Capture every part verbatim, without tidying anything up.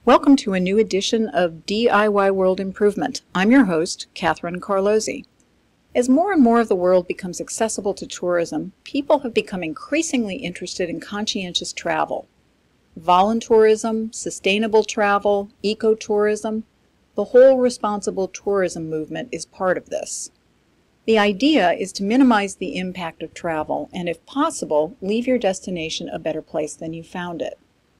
Welcome to a new edition of D I Y World Improvement. I'm your host, Catherine Carlozzi. As more and more of the world becomes accessible to tourism, people have become increasingly interested in conscientious travel. Voluntourism, sustainable travel, ecotourism, the whole responsible tourism movement is part of this. The idea is to minimize the impact of travel and, if possible, leave your destination a better place than you found it.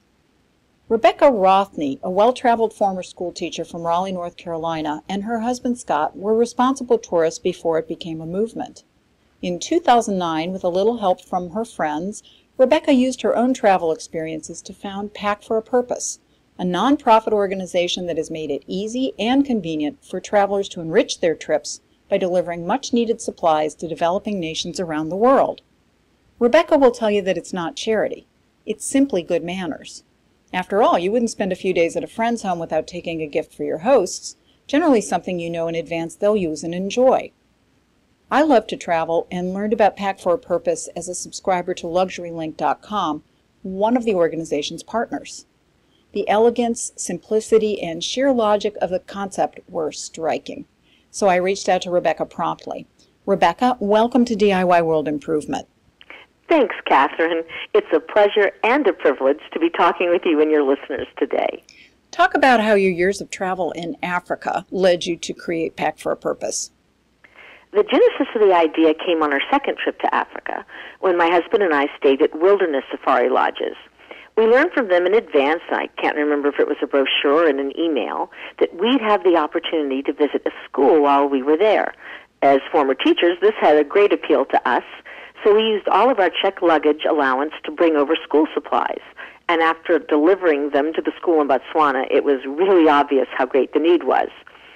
Rebecca Rothney, a well-traveled former school teacher from Raleigh, North Carolina, and her husband Scott were responsible tourists before it became a movement. In two thousand nine, with a little help from her friends, Rebecca used her own travel experiences to found PfaP for a Purpose, a nonprofit organization that has made it easy and convenient for travelers to enrich their trips by delivering much-needed supplies to developing nations around the world. Rebecca will tell you that it's not charity. It's simply good manners. After all, you wouldn't spend a few days at a friend's home without taking a gift for your hosts, generally something you know in advance they'll use and enjoy. I love to travel and learned about PfaP for a Purpose as a subscriber to luxury link dot com, one of the organization's partners. The elegance, simplicity, and sheer logic of the concept were striking, so I reached out to Rebecca promptly. Rebecca, welcome to D I Y World Improvement. Thanks, Catherine. It's a pleasure and a privilege to be talking with you and your listeners today. Talk about how your years of travel in Africa led you to create PfaP for a Purpose. The genesis of the idea came on our second trip to Africa, when my husband and I stayed at wilderness safari lodges. We learned from them in advance, I can't remember if it was a brochure or in an email, that we'd have the opportunity to visit a school while we were there. As former teachers, this had a great appeal to us, so we used all of our checked luggage allowance to bring over school supplies. And after delivering them to the school in Botswana, it was really obvious how great the need was.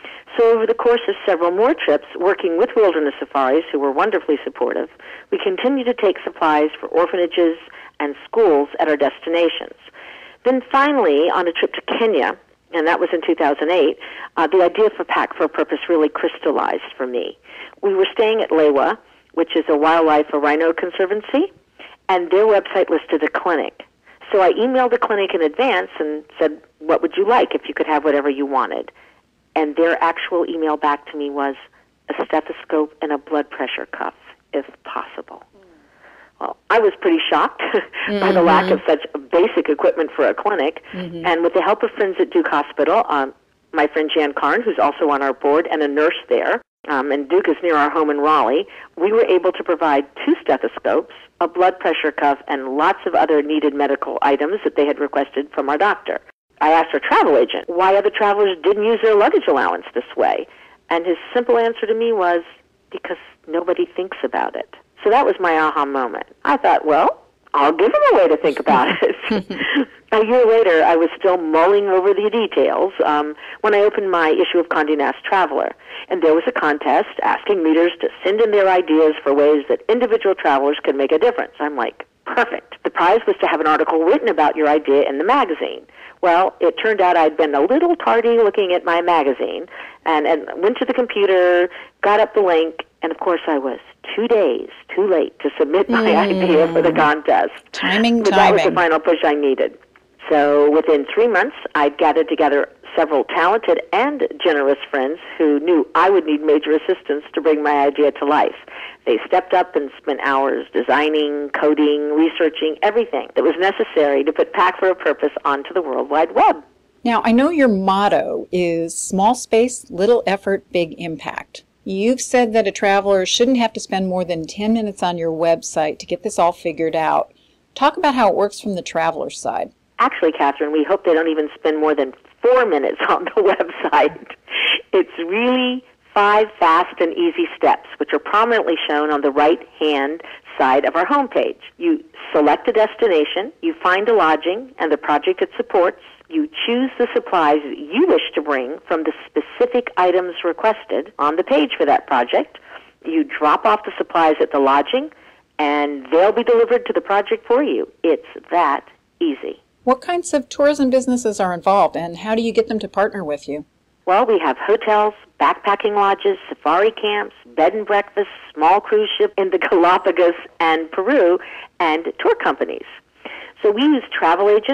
So over the course of several more trips, working with wilderness safaris, who were wonderfully supportive, we continued to take supplies for orphanages and schools at our destinations. Then finally, on a trip to Kenya, and that was in two thousand eight, uh, the idea for PfaP for a Purpose really crystallized for me. We were staying at Lewa, which is a wildlife or rhino conservancy, and their website listed a clinic. So I emailed the clinic in advance and said, what would you like if you could have whatever you wanted? And their actual email back to me was a stethoscope and a blood pressure cuff, if possible. Well, I was pretty shocked mm-hmm. by the lack of such basic equipment for a clinic, mm-hmm. and with the help of friends at Duke Hospital, um, my friend Jan Karn, who's also on our board, and a nurse there, um, and Duke is near our home in Raleigh, we were able to provide two stethoscopes, a blood pressure cuff, and lots of other needed medical items that they had requested from our doctor. I asked our travel agent why other travelers didn't use their luggage allowance this way, and his simple answer to me was, because nobody thinks about it. So that was my aha moment. I thought, well, I'll give him a way to think about it. A year later, I was still mulling over the details um, when I opened my issue of Condé Nast Traveler, and there was a contest asking readers to send in their ideas for ways that individual travelers could make a difference. I'm like, perfect. The prize was to have an article written about your idea in the magazine. Well, it turned out I'd been a little tardy looking at my magazine, and, and went to the computer, got up the link, and of course I was two days too late to submit my mm. idea for the contest. Timing, but timing. That was the final push I needed. So within three months, I'd gathered together several talented and generous friends who knew I would need major assistance to bring my idea to life. They stepped up and spent hours designing, coding, researching, everything that was necessary to put PfaP for a Purpose onto the World Wide Web. Now, I know your motto is small space, little effort, big impact. You've said that a traveler shouldn't have to spend more than ten minutes on your website to get this all figured out. Talk about how it works from the traveler's side. Actually, Catherine, we hope they don't even spend more than four minutes on the website. It's really five fast and easy steps, which are prominently shown on the right-hand side of our homepage. You select a destination, you find a lodging and the project it supports, you choose the supplies that you wish to bring from the specific items requested on the page for that project, you drop off the supplies at the lodging, and they'll be delivered to the project for you. It's that easy. What kinds of tourism businesses are involved, and how do you get them to partner with you? Well, we have hotels, backpacking lodges, safari camps, bed and breakfasts, small cruise ships in the Galapagos and Peru, and tour companies. So we use travel agents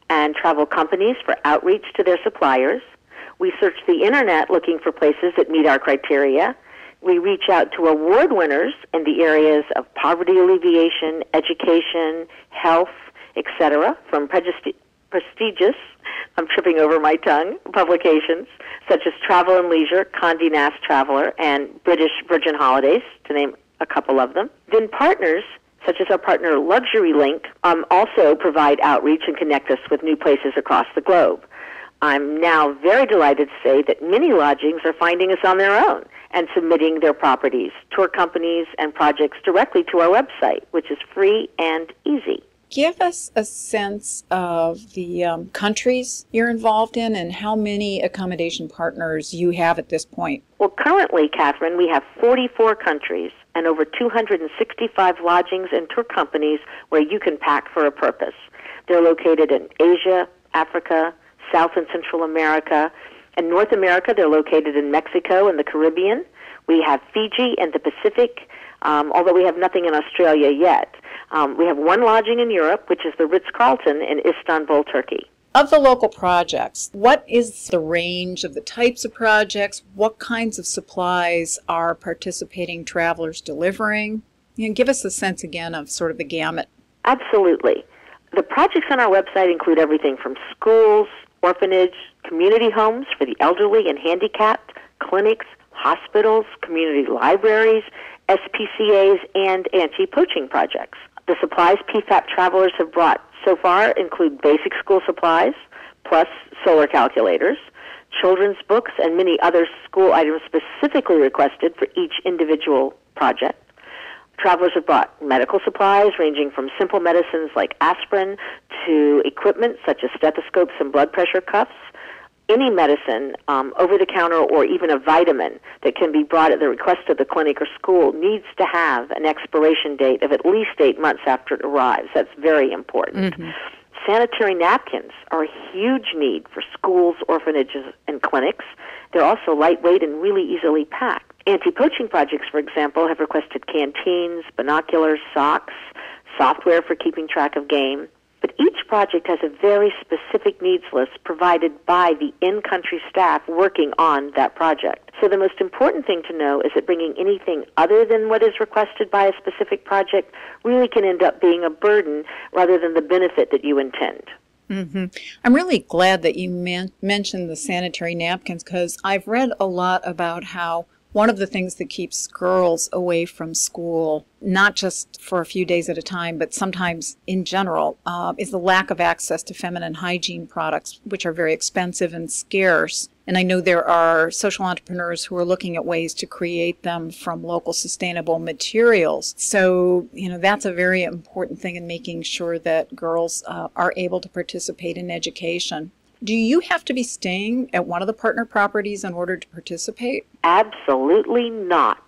and travel companies for outreach to their suppliers. We search the internet looking for places that meet our criteria. We reach out to award winners in the areas of poverty alleviation, education, health, et cetera, from prestigi- prestigious, I'm tripping over my tongue, publications such as Travel and Leisure, Condé Nast Traveler, and British Virgin Holidays, to name a couple of them. Then partners, such as our partner Luxury Link, um, also provide outreach and connect us with new places across the globe. I'm now very delighted to say that many lodgings are finding us on their own and submitting their properties, tour companies, and projects directly to our website, which is free and easy. Give us a sense of the um, countries you're involved in and how many accommodation partners you have at this point. Well, currently, Catherine, we have forty-four countries and over two hundred sixty-five lodgings and tour companies where you can pack for a purpose. They're located in Asia, Africa, South and Central America. In North America, they're located in Mexico and the Caribbean. We have Fiji and the Pacific, um, although we have nothing in Australia yet. Um, we have one lodging in Europe, which is the Ritz-Carlton in Istanbul, Turkey. Of the local projects, what is the range of the types of projects? What kinds of supplies are participating travelers delivering? You know, give us a sense again of sort of the gamut. Absolutely. The projects on our website include everything from schools, orphanage, community homes for the elderly and handicapped, clinics, hospitals, community libraries, S P C As, and anti-poaching projects. The supplies PfaP travelers have brought so far include basic school supplies, plus solar calculators, children's books, and many other school items specifically requested for each individual project. Travelers have brought medical supplies ranging from simple medicines like aspirin to equipment such as stethoscopes and blood pressure cuffs. Any medicine, um, over-the-counter or even a vitamin that can be brought at the request of the clinic or school needs to have an expiration date of at least eight months after it arrives. That's very important. Mm-hmm. Sanitary napkins are a huge need for schools, orphanages, and clinics. They're also lightweight and really easily packed. Anti-poaching projects, for example, have requested canteens, binoculars, socks, software for keeping track of game. But each project has a very specific needs list provided by the in-country staff working on that project. So the most important thing to know is that bringing anything other than what is requested by a specific project really can end up being a burden rather than the benefit that you intend. Mm-hmm. I'm really glad that you man- mentioned the sanitary napkins because I've read a lot about how one of the things that keeps girls away from school, not just for a few days at a time, but sometimes in general, uh, is the lack of access to feminine hygiene products, which are very expensive and scarce. And I know there are social entrepreneurs who are looking at ways to create them from local sustainable materials. So, you know, that's a very important thing in making sure that girls uh, are able to participate in education. Do you have to be staying at one of the partner properties in order to participate? Absolutely not.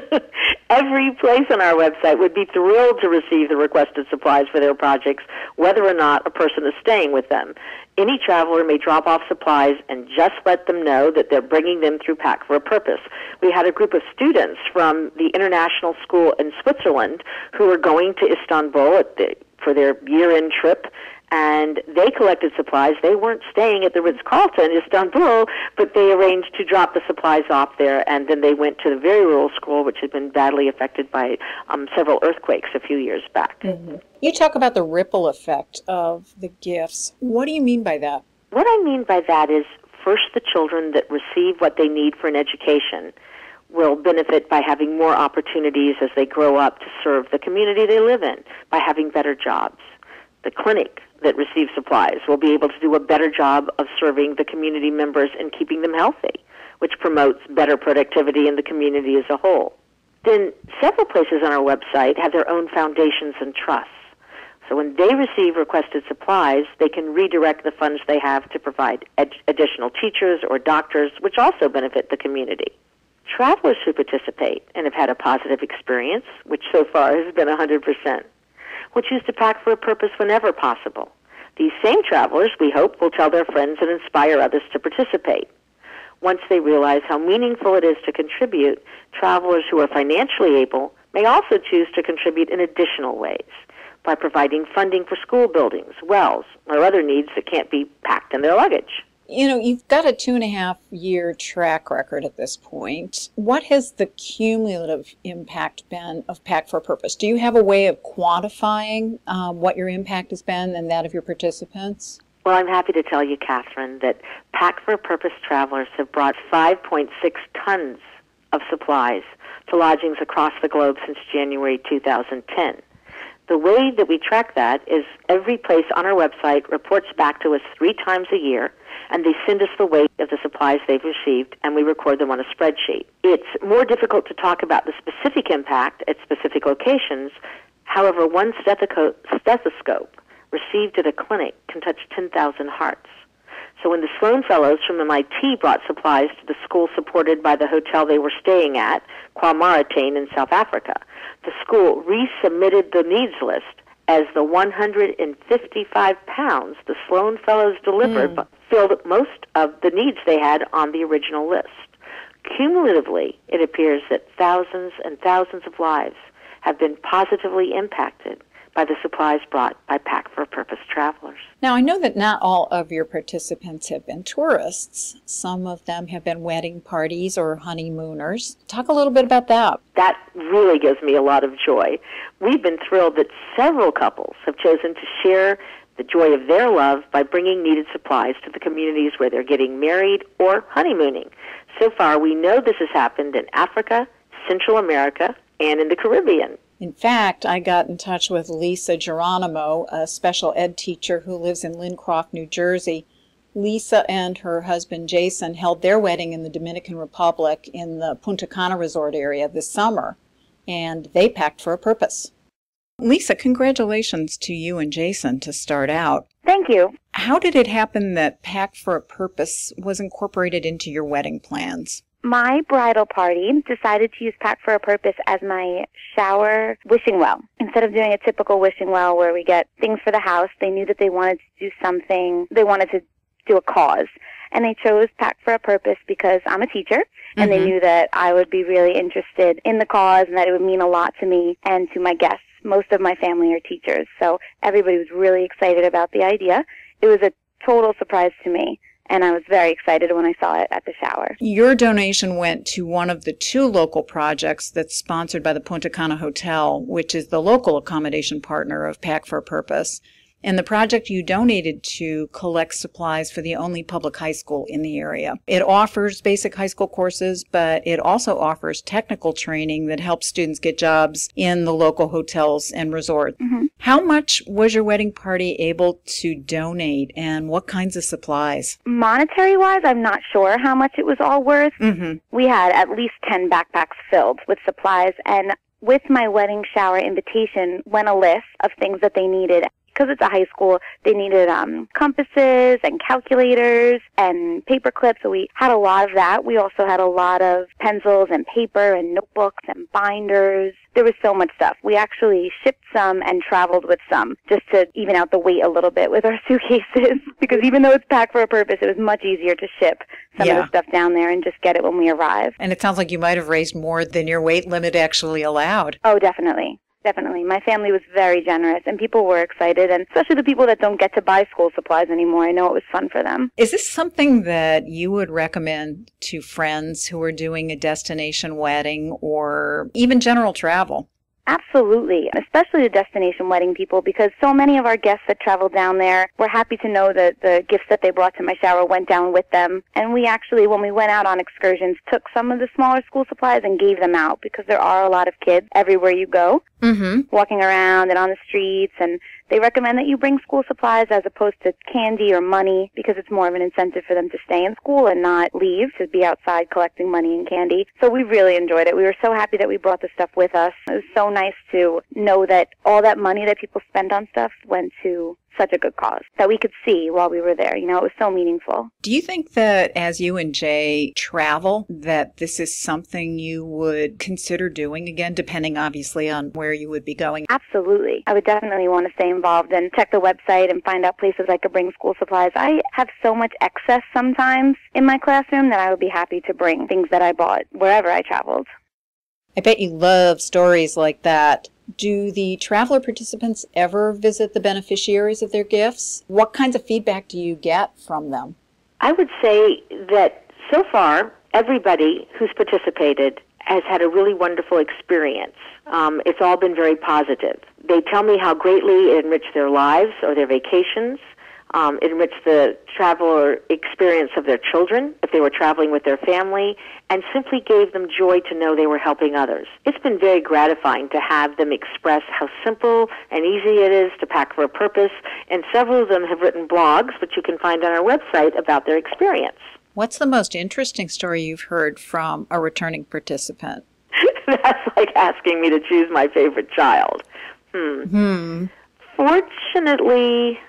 Every place on our website would be thrilled to receive the requested supplies for their projects, whether or not a person is staying with them. Any traveler may drop off supplies and just let them know that they're bringing them through Pack for a Purpose. We had a group of students from the international school in Switzerland who were going to Istanbul at the, for their year-end trip, and they collected supplies. They weren't staying at the Ritz-Carlton in Istanbul, but they arranged to drop the supplies off there, and then they went to the very rural school, which had been badly affected by um, several earthquakes a few years back. Mm-hmm. You talk about the ripple effect of the gifts. What do you mean by that? What I mean by that is, first, the children that receive what they need for an education will benefit by having more opportunities as they grow up to serve the community they live in, by having better jobs. The clinic that receives supplies will be able to do a better job of serving the community members and keeping them healthy, which promotes better productivity in the community as a whole. Then several places on our website have their own foundations and trusts. So when they receive requested supplies, they can redirect the funds they have to provide ed- additional teachers or doctors, which also benefit the community. Travelers who participate and have had a positive experience, which so far has been one hundred percent, will choose to pack for a purpose whenever possible. These same travelers, we hope, will tell their friends and inspire others to participate. Once they realize how meaningful it is to contribute, travelers who are financially able may also choose to contribute in additional ways. by providing funding for school buildings, wells, or other needs that can't be packed in their luggage. You know, you've got a two and a half year track record at this point. What has the cumulative impact been of PAC for a Purpose? Do you have a way of quantifying um, what your impact has been and that of your participants? Well, I'm happy to tell you, Catherine, that PAC for a Purpose travelers have brought five point six tons of supplies to lodgings across the globe since January two thousand ten. The way that we track that is every place on our website reports back to us three times a year, and they send us the weight of the supplies they've received, and we record them on a spreadsheet. It's more difficult to talk about the specific impact at specific locations. However, one stethoscope received at a clinic can touch ten thousand hearts. So when the Sloan Fellows from M I T brought supplies to the school supported by the hotel they were staying at, Kwamaratane in South Africa, the school resubmitted the needs list as the one hundred fifty-five pounds the Sloan Fellows delivered mm. filled most of the needs they had on the original list. Cumulatively, it appears that thousands and thousands of lives have been positively impacted by the supplies brought by PAC for a Purpose travelers. Now, I know that not all of your participants have been tourists. Some of them have been wedding parties or honeymooners. Talk a little bit about that. That really gives me a lot of joy. We've been thrilled that several couples have chosen to share the joy of their love by bringing needed supplies to the communities where they're getting married or honeymooning. So far, we know this has happened in Africa, Central America, and in the Caribbean. In fact, I got in touch with Lisa Geronimo, a special ed teacher who lives in Lincroft, New Jersey. Lisa and her husband Jason held their wedding in the Dominican Republic in the Punta Cana resort area this summer, and they packed for a purpose. Lisa, congratulations to you and Jason to start out. Thank you. How did it happen that PAC for a Purpose was incorporated into your wedding plans? My bridal party decided to use PAC for a Purpose as my shower wishing well. Instead of doing a typical wishing well where we get things for the house, they knew that they wanted to do something, they wanted to do a cause. And they chose PAC for a Purpose because I'm a teacher, and mm-hmm. they knew that I would be really interested in the cause and that it would mean a lot to me and to my guests. Most of my family are teachers, so everybody was really excited about the idea. It was a total surprise to me, and I was very excited when I saw it at the shower. Your donation went to one of the two local projects that's sponsored by the Punta Cana Hotel, which is the local accommodation partner of PAC for a Purpose. And the project you donated to collects supplies for the only public high school in the area. It offers basic high school courses, but it also offers technical training that helps students get jobs in the local hotels and resorts. Mm-hmm. How much was your wedding party able to donate, and what kinds of supplies? Monetary-wise, I'm not sure how much it was all worth. Mm-hmm. We had at least ten backpacks filled with supplies, and with my wedding shower invitation went a list of things that they needed. Because it's a high school, they needed um, compasses and calculators and paper clips, so we had a lot of that. We also had a lot of pencils and paper and notebooks and binders. There was so much stuff. We actually shipped some and traveled with some just to even out the weight a little bit with our suitcases, because even though it's PAC for a Purpose, it was much easier to ship some yeah. of the stuff down there and just get it when we arrive. And it sounds like you might have raised more than your weight limit actually allowed. Oh, definitely. Definitely. My family was very generous, and people were excited, and especially the people that don't get to buy school supplies anymore. I know it was fun for them. Is this something that you would recommend to friends who are doing a destination wedding or even general travel? Absolutely, especially the destination wedding people, because so many of our guests that traveled down there were happy to know that the gifts that they brought to my shower went down with them. And we actually, when we went out on excursions, took some of the smaller school supplies and gave them out, because there are a lot of kids everywhere you go, mm-hmm. walking around and on the streets, and they recommend that you bring school supplies as opposed to candy or money, because it's more of an incentive for them to stay in school and not leave, to be outside collecting money and candy. So we really enjoyed it. We were so happy that we brought the stuff with us. It was so nice to know that all that money that people spent on stuff went to such a good cause that we could see while we were there. You know, it was so meaningful. Do you think that as you and Jay travel, that this is something you would consider doing again, depending obviously on where you would be going? Absolutely. I would definitely want to stay involved and check the website and find out places I could bring school supplies. I have so much excess sometimes in my classroom that I would be happy to bring things that I bought wherever I traveled. I bet you love stories like that. Do the traveler participants ever visit the beneficiaries of their gifts? What kinds of feedback do you get from them? I would say that so far, everybody who's participated has had a really wonderful experience. Um, it's all been very positive. They tell me how greatly it enriched their lives or their vacations. Um, it enriched the travel experience of their children if they were traveling with their family, and simply gave them joy to know they were helping others. It's been very gratifying to have them express how simple and easy it is to pack for a purpose, and several of them have written blogs, which you can find on our website, about their experience. What's the most interesting story you've heard from a returning participant? That's like asking me to choose my favorite child. Hmm. Hmm. Fortunately,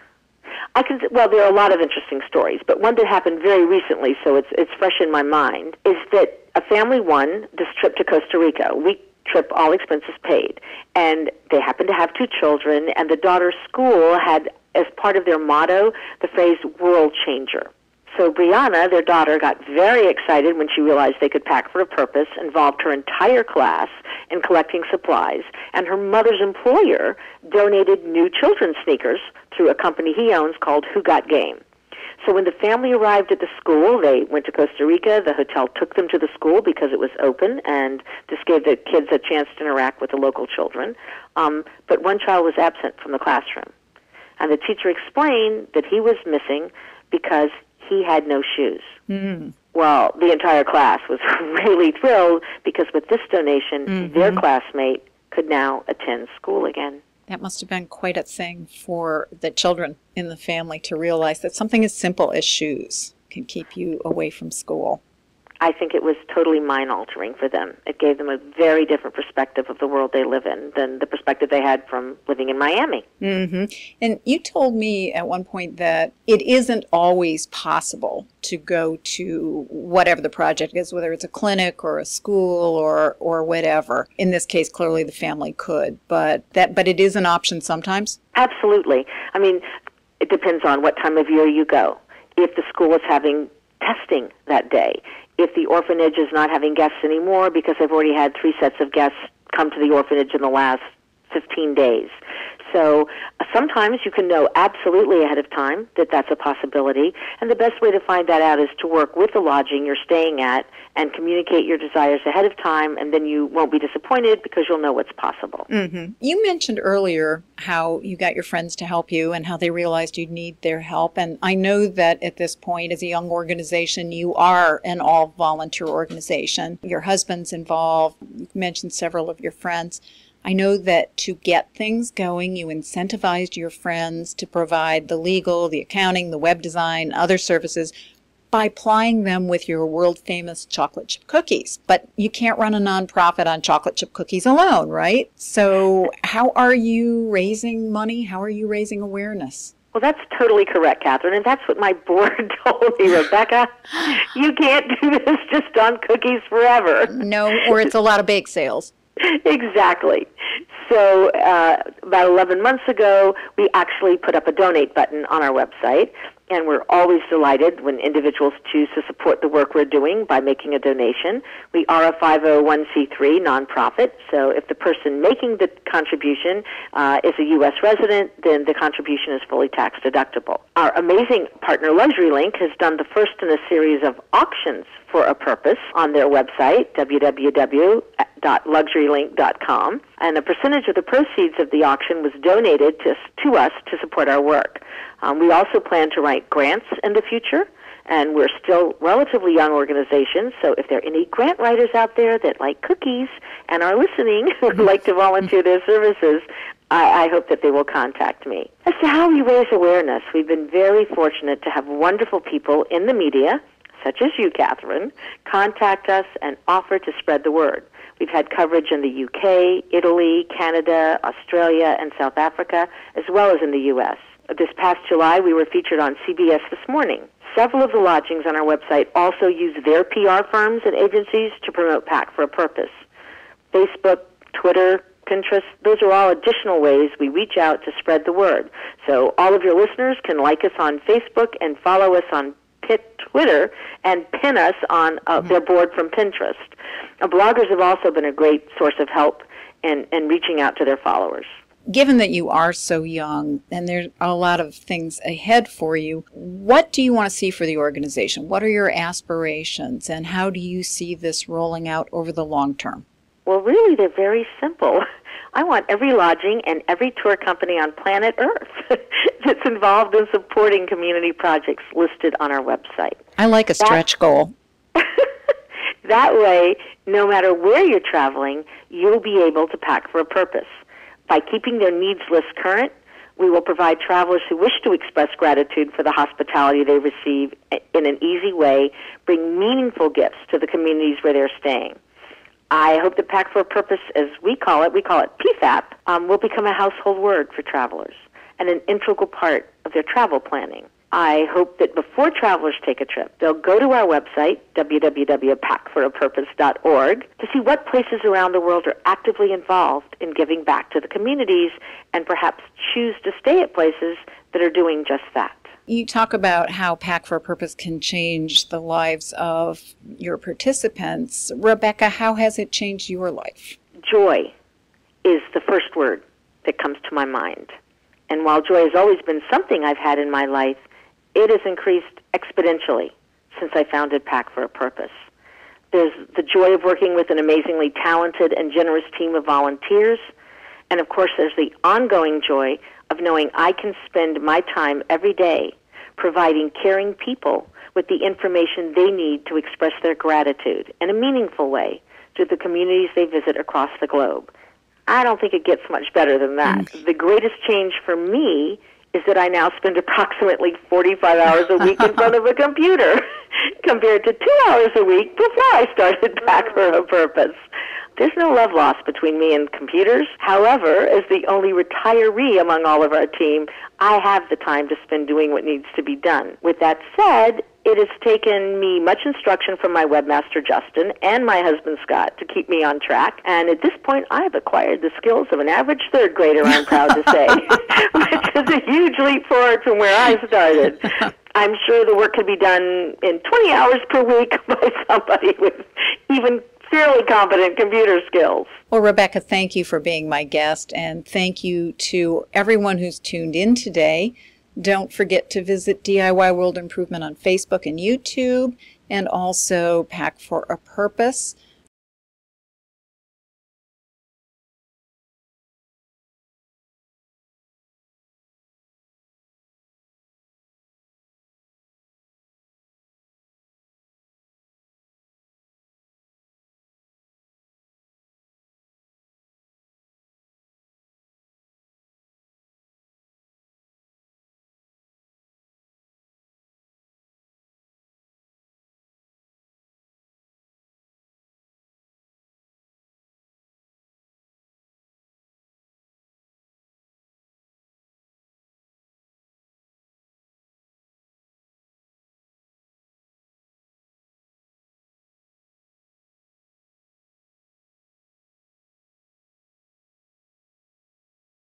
I can, well, there are a lot of interesting stories, but one that happened very recently, so it's it's fresh in my mind, is that a family won this trip to Costa Rica, a week trip, all expenses paid, and they happened to have two children, and the daughter's school had, as part of their motto, the phrase world changer. So Brianna, their daughter, got very excited when she realized they could pack for a purpose, involved her entire class in collecting supplies, and her mother's employer donated new children's sneakers through a company he owns called Who Got Game. So when the family arrived at the school, they went to Costa Rica. The hotel took them to the school because it was open, and this gave the kids a chance to interact with the local children. Um, but one child was absent from the classroom, and the teacher explained that he was missing because he had no shoes. Mm. Well, the entire class was really thrilled because with this donation, mm-hmm. their classmate could now attend school again. That must have been quite a thing for the children in the family to realize that something as simple as shoes can keep you away from school. I think it was totally mind-altering for them. It gave them a very different perspective of the world they live in than the perspective they had from living in Miami. Mm-hmm. And you told me at one point that it isn't always possible to go to whatever the project is, whether it's a clinic or a school or, or whatever. In this case, clearly the family could, but that but it is an option sometimes? Absolutely. I mean, it depends on what time of year you go. If the school is having testing that day, if the orphanage is not having guests anymore because they've already had three sets of guests come to the orphanage in the last fifteen days. So uh, sometimes you can know absolutely ahead of time that that's a possibility, and the best way to find that out is to work with the lodging you're staying at and communicate your desires ahead of time, and then you won't be disappointed because you'll know what's possible. Mm-hmm. You mentioned earlier how you got your friends to help you and how they realized you'd need their help, and I know that at this point, as a young organization, you are an all-volunteer organization. Your husband's involved. You've mentioned several of your friends. I know that to get things going, you incentivized your friends to provide the legal, the accounting, the web design, other services by plying them with your world-famous chocolate chip cookies. But you can't run a nonprofit on chocolate chip cookies alone, right? So how are you raising money? How are you raising awareness? Well, that's totally correct, Catherine, and that's what my board told me, Rebecca. You can't do this just on cookies forever. No, or it's a lot of bake sales. Exactly. So uh, about eleven months ago, we actually put up a donate button on our website, and we're always delighted when individuals choose to support the work we're doing by making a donation. We are a five oh one c three nonprofit, so if the person making the contribution uh, is a U S resident, then the contribution is fully tax deductible. Our amazing partner LuxuryLink has done the first in a series of auctions for a purpose on their website, w w w dot luxury link dot com, and a percentage of the proceeds of the auction was donated to, to us to support our work. Um, we also plan to write grants in the future, and we're still relatively young organizations, so if there are any grant writers out there that like cookies and are listening who would like to volunteer their services, I, I hope that they will contact me. As to how we raise awareness, we've been very fortunate to have wonderful people in the media, such as you, Catherine, contact us and offer to spread the word. We've had coverage in the U K, Italy, Canada, Australia, and South Africa, as well as in the U S. This past July, we were featured on C B S This Morning. Several of the lodgings on our website also use their P R firms and agencies to promote Pack for a Purpose. Facebook, Twitter, Pinterest, those are all additional ways we reach out to spread the word. So all of your listeners can like us on Facebook and follow us on hit Twitter and pin us on uh, their board from Pinterest. Uh, bloggers have also been a great source of help in, in reaching out to their followers. Given that you are so young and there are a lot of things ahead for you, what do you want to see for the organization? What are your aspirations, and how do you see this rolling out over the long term? Well, really, they're very simple. I want every lodging and every tour company on planet Earth that's involved in supporting community projects listed on our website. I like a stretch that, goal. That way, no matter where you're traveling, you'll be able to pack for a purpose. By keeping their needs list current, we will provide travelers who wish to express gratitude for the hospitality they receive in an easy way, bring meaningful gifts to the communities where they're staying. I hope that Pack for a Purpose, as we call it, we call it P FAP, um, will become a household word for travelers and an integral part of their travel planning. I hope that before travelers take a trip, they'll go to our website, w w w dot pack for a purpose dot org, to see what places around the world are actively involved in giving back to the communities and perhaps choose to stay at places that are doing just that. You talk about how Pack for a Purpose can change the lives of your participants. Rebecca, how has it changed your life? Joy is the first word that comes to my mind. And while joy has always been something I've had in my life, it has increased exponentially since I founded Pack for a Purpose. There's the joy of working with an amazingly talented and generous team of volunteers. And of course, there's the ongoing joy of knowing I can spend my time every day providing caring people with the information they need to express their gratitude in a meaningful way to the communities they visit across the globe. I don't think it gets much better than that. Mm. The greatest change for me is that I now spend approximately forty-five hours a week in front of a computer compared to two hours a week before I started Pack for a Purpose. There's no love lost between me and computers. However, as the only retiree among all of our team, I have the time to spend doing what needs to be done. With that said, it has taken me much instruction from my webmaster, Justin, and my husband, Scott, to keep me on track. And at this point, I have acquired the skills of an average third grader, I'm proud to say, which is a huge leap forward from where I started. I'm sure the work could be done in twenty hours per week by somebody with even fairly competent computer skills. Well, Rebecca, thank you for being my guest, and thank you to everyone who's tuned in today. Don't forget to visit D I Y World Improvement on Facebook and YouTube, and also Pack for a Purpose.